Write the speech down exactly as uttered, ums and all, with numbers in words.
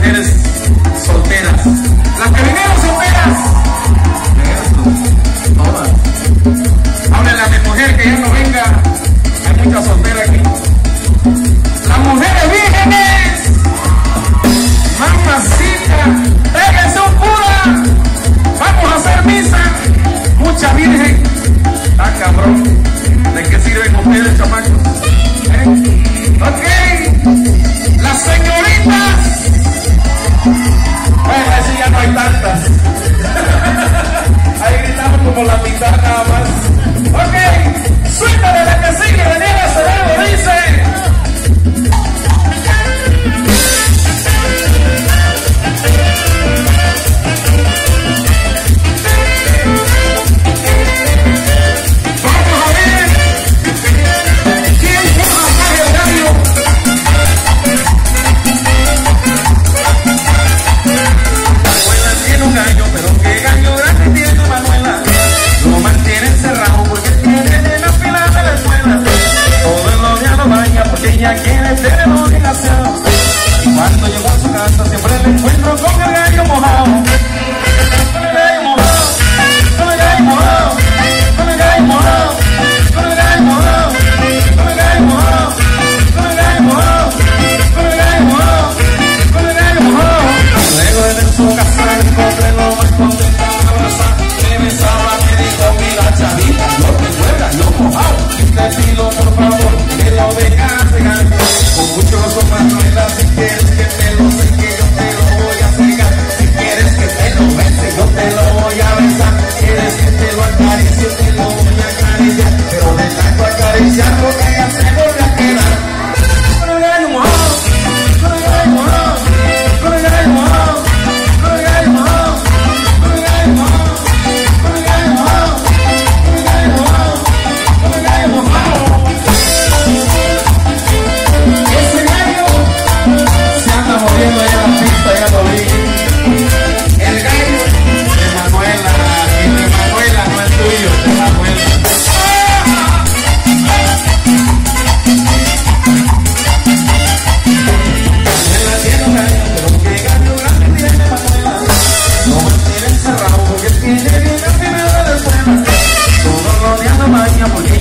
mujeres solteras. Las que vinieron solteras. Todas. Háblenle a mi mujer que ya no venga. Hay muchas solteras aquí. Las mujeres vírgenes. Mamacita. Péguense un cura. Vamos a hacer misa. Mucha virgen. Ah, cabrón. ¿De qué sirven ustedes, chamacos? ¿Eh? Ok. Las señoritas. Bueno, así ya no hay tantas. Ahí gritamos como la mitad nada más. Ok. Suéltale la que sigue. Daniela Cerebro dice. Ella quiere ser el obligación. Y cuando llego a su casa siempre me encuentro con el gallo mojado. Con el gallo mojado, con el gallo mojado, con el gallo mojado, con el gallo mojado, con el gallo mojado, con el gallo mojado, con el gallo mojado, con el gallo mojado. Luego en su casa me encontré lo más contenta de abrazar. Me besaba, me dijo, mira chavita, yo te vuelva, yo mojado. Te pido por favor que lo dejas. Con mucho gozo, Manuela, si quieres que te lo seque, yo te lo voy a cegar. Si quieres que te lo bese, yo te lo voy a besar. Quieres que te lo acaricie, te lo voy a acariciar. Pero de tanto acariciarlo que ya se vuelve a quedar. Con el gallo mojado, con el gallo mojado, con el gallo mojado, con el gallo mojado, con el gallo mojado, con el gallo mojado, con el gallo mojado, con el gallo mojado. Moviendo allá la pista, ya lo vi. El gallo de Manuela, y de Manuela no es tuyo, de Manuela. Manuela tiene un gallo, pero qué gallo grande tiene Manuela. Lo mantiene encerrado porque tiene bien al final de la escuela. Todo rodeando maña porque